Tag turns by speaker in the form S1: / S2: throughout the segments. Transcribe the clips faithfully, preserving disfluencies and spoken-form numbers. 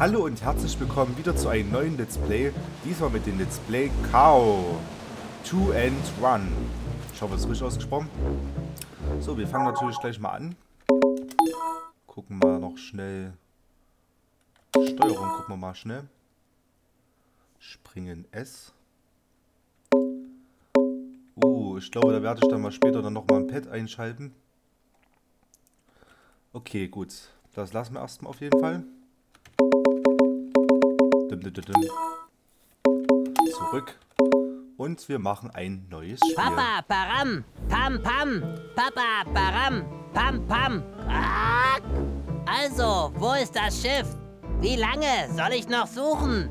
S1: Hallo und herzlich willkommen wieder zu einem neuen Let's Play, diesmal mit dem Let's Play Cow two and one. Ich hoffe, es ist richtig ausgesprochen. So, wir fangen natürlich gleich mal an. Gucken wir noch schnell. Steuerung gucken wir mal schnell. Springen S. Uh, ich glaube, da werde ich dann mal später dann nochmal ein Pad einschalten. Okay, gut. Das lassen wir erstmal auf jeden Fall. Zurück. Und wir machen ein neues Spiel.
S2: Papa, param, pam, pam, Papa, param, pam, pam. Quack. Also, wo ist das Schiff? Wie lange soll ich noch suchen?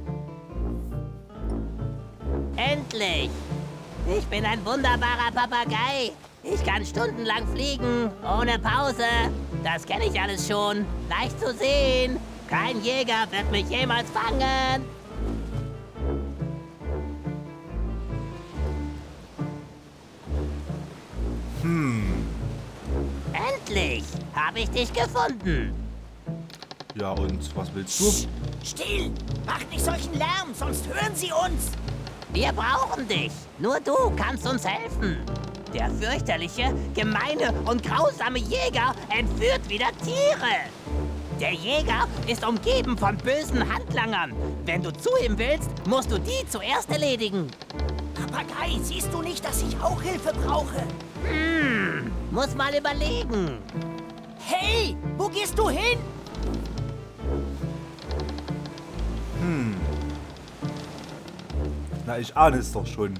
S2: Endlich! Ich bin ein wunderbarer Papagei. Ich kann stundenlang fliegen, ohne Pause. Das kenne ich alles schon. Leicht zu sehen. Kein Jäger wird mich jemals fangen.
S1: Hm.
S2: Endlich habe ich dich gefunden.
S1: Ja, und was willst du?
S3: Psst, still! Mach nicht solchen Lärm, sonst hören sie uns!
S2: Wir brauchen dich. Nur du kannst uns helfen. Der fürchterliche, gemeine und grausame Jäger entführt wieder Tiere. Der Jäger ist umgeben von bösen Handlangern. Wenn du zu ihm willst, musst du die zuerst erledigen.
S3: Papagei, siehst du nicht, dass ich auch Hilfe brauche?
S2: Hm, muss mal überlegen.
S3: Hey, wo gehst du hin?
S1: Hm. Na, ich ahne es doch schon.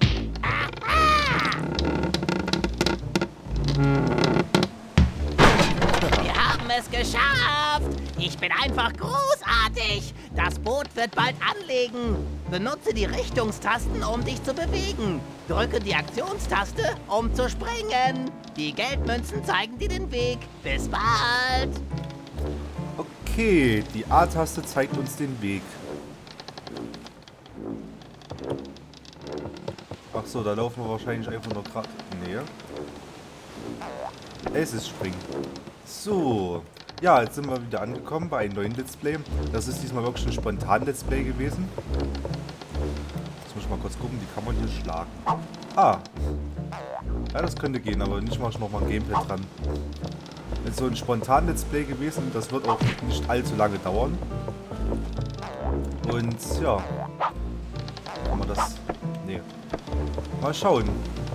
S2: Wir haben es geschafft. Ich bin einfach großartig. Das Boot wird bald anlegen. Benutze die Richtungstasten, um dich zu bewegen. Drücke die Aktionstaste, um zu springen. Die Geldmünzen zeigen dir den Weg. Bis bald.
S1: Okay, die A-Taste zeigt uns den Weg. Ach so, da laufen wir wahrscheinlich einfach nur gerade. Nee. Es ist springen. So. Ja, jetzt sind wir wieder angekommen bei einem neuen Let's Play. Das ist diesmal wirklich ein spontan Let's Play gewesen. Jetzt muss ich mal kurz gucken, wie kann man hier schlagen. Ah. Ja, das könnte gehen, aber nicht mal noch mal ein Gamepad dran. Ist so ein spontan Let's Play gewesen. Das wird auch nicht allzu lange dauern. Und ja. Kann man das... Nee. Mal schauen.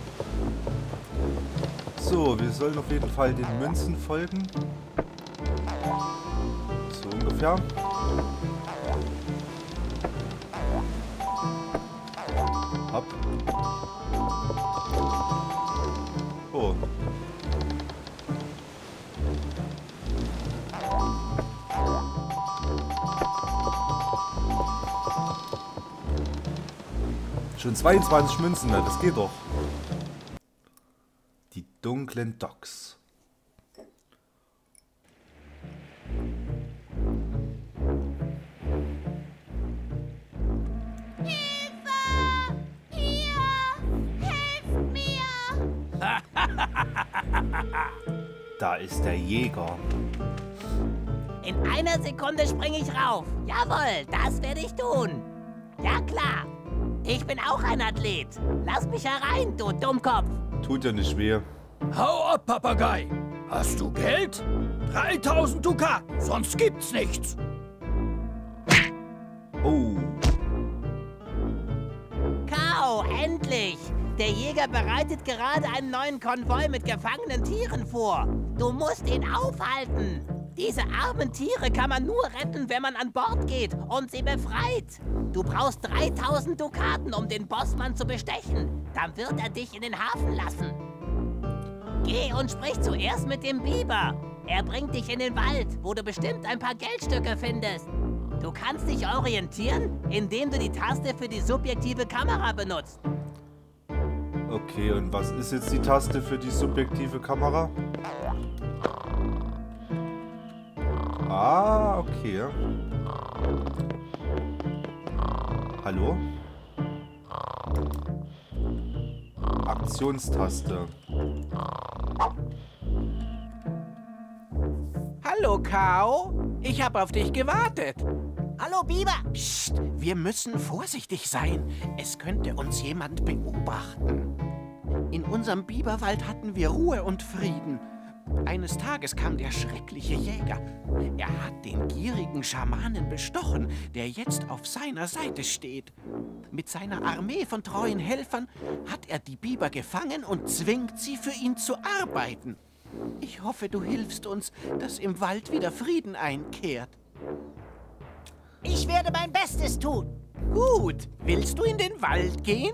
S1: So, wir sollen auf jeden Fall den Münzen folgen. So ungefähr. Ab. Oh. Schon zweiundzwanzig Münzen, ne? Das geht doch. Die dunklen Docks.
S4: Hilfe! Hier! Helft mir!
S1: Da ist der Jäger.
S2: In einer Sekunde springe ich rauf. Jawohl, das werde ich tun. Ja klar. Ich bin auch ein Athlet. Lass mich herein, du Dummkopf.
S1: Tut ja nicht weh.
S5: Hau ab, Papagei! Hast du Geld? dreitausend Dukaten, sonst gibt's nichts.
S1: Oh.
S2: Kau, endlich! Der Jäger bereitet gerade einen neuen Konvoi mit gefangenen Tieren vor. Du musst ihn aufhalten. Diese armen Tiere kann man nur retten, wenn man an Bord geht und sie befreit. Du brauchst dreitausend Dukaten, um den Bossmann zu bestechen. Dann wird er dich in den Hafen lassen. Geh und sprich zuerst mit dem Biber. Er bringt dich in den Wald, wo du bestimmt ein paar Geldstücke findest. Du kannst dich orientieren, indem du die Taste für die subjektive Kamera benutzt.
S1: Okay, und was ist jetzt die Taste für die subjektive Kamera? Ah, okay. Hallo? Aktionstaste.
S6: Hallo, Cow. Ich habe auf dich gewartet.
S3: Hallo, Biber.
S6: Psst, wir müssen vorsichtig sein. Es könnte uns jemand beobachten. In unserem Biberwald hatten wir Ruhe und Frieden. Eines Tages kam der schreckliche Jäger. Er hat den gierigen Schamanen bestochen, der jetzt auf seiner Seite steht. Mit seiner Armee von treuen Helfern hat er die Biber gefangen und zwingt sie, für ihn zu arbeiten. Ich hoffe, du hilfst uns, dass im Wald wieder Frieden einkehrt.
S3: Ich werde mein Bestes tun.
S6: Gut, willst du in den Wald gehen?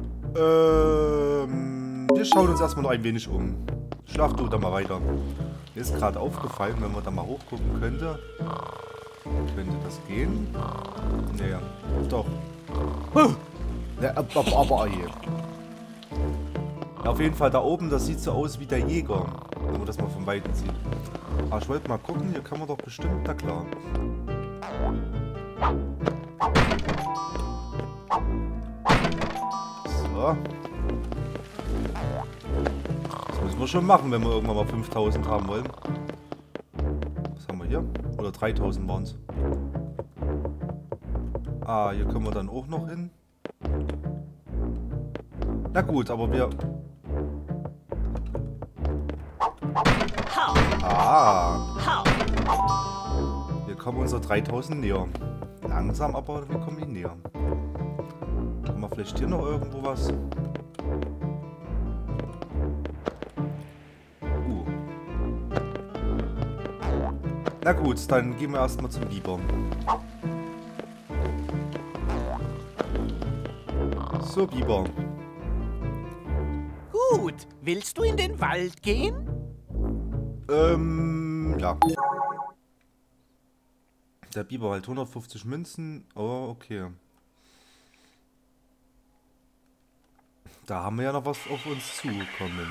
S1: Ähm, wir schauen uns erstmal noch ein wenig um. Schlaf du da mal weiter. Mir ist gerade aufgefallen, wenn man da mal hochgucken könnte. Könnte das gehen? Naja, doch. Ja, aber, aber, ja, auf jeden Fall da oben, das sieht so aus wie der Jäger. Wenn man das mal von Weitem sieht. Aber ich wollte mal gucken, hier kann man doch bestimmt, na klar. So. Das müssen wir schon machen, wenn wir irgendwann mal fünftausend haben wollen. Was haben wir hier? Oder dreitausend waren es. Ah, hier können wir dann auch noch hin. Na gut, aber wir... Ah. Wir kommen unser dreitausend näher. Langsam, aber wir kommen ihn näher. Haben wir vielleicht hier noch irgendwo was? Uh. Na gut, dann gehen wir erstmal zum Biber. So, Biber.
S6: Gut, willst du in den Wald gehen?
S1: Ähm, ja. Der Biber halt hundertfünfzig Münzen. Oh, okay. Da haben wir ja noch was auf uns zukommen.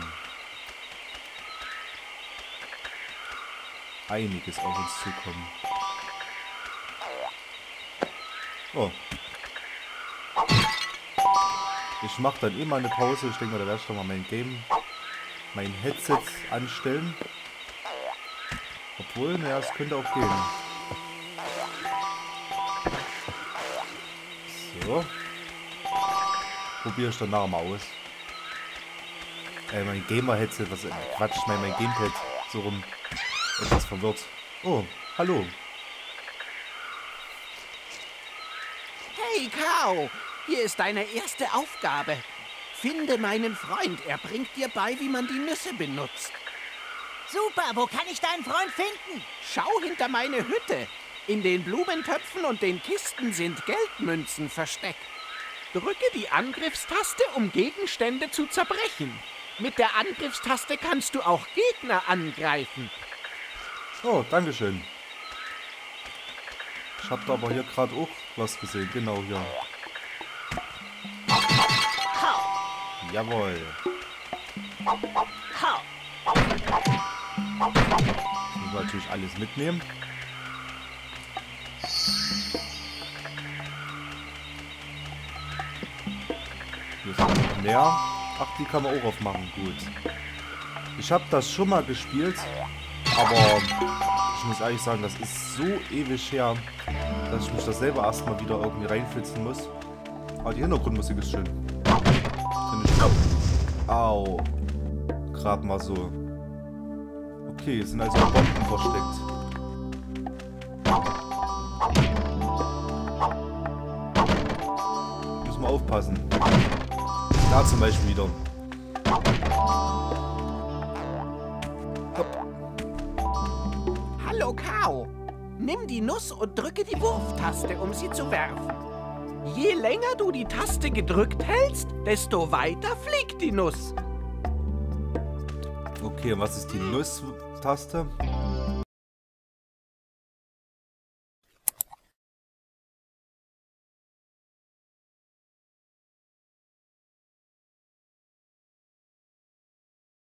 S1: Einiges auf uns zukommen. Oh. Ich mache dann eh mal eine Pause. Ich denke mal, da werde ich doch mal mein Game, mein Headset anstellen. Obwohl, naja, es könnte auch gehen. So. Probiere ich dann nachher mal aus. Äh, mein Gamer-Headset, was Quatsch, mein, mein Gamepad. So rum. Etwas verwirrt. Oh, hallo.
S6: Hey, Kao! Hier ist deine erste Aufgabe. Finde meinen Freund. Er bringt dir bei, wie man die Nüsse benutzt.
S3: Super, wo kann ich deinen Freund finden?
S6: Schau hinter meine Hütte. In den Blumentöpfen und den Kisten sind Geldmünzen versteckt. Drücke die Angriffstaste, um Gegenstände zu zerbrechen. Mit der Angriffstaste kannst du auch Gegner angreifen.
S1: Oh, dankeschön. Ich hab da aber hier gerade auch was gesehen. Genau hier. Jawohl. Das müssen wir natürlich alles mitnehmen. Hier ist noch mehr. Ach, die kann man auch aufmachen. Gut. Ich habe das schon mal gespielt, aber ich muss ehrlich sagen, das ist so ewig her, dass ich mich das selber erstmal wieder irgendwie reinflitzen muss. Aber die Hintergrundmusik ist schön. Finde ich gut. Au. Gerade mal so. Okay, es sind also Bomben versteckt. Müssen wir aufpassen. Da zum Beispiel wieder. Hopp.
S6: Hallo, Kao. Nimm die Nuss und drücke die Wurftaste, um sie zu werfen. Je länger du die Taste gedrückt hältst, desto weiter fliegt die Nuss.
S1: Okay, und was ist die Nuss-Taste?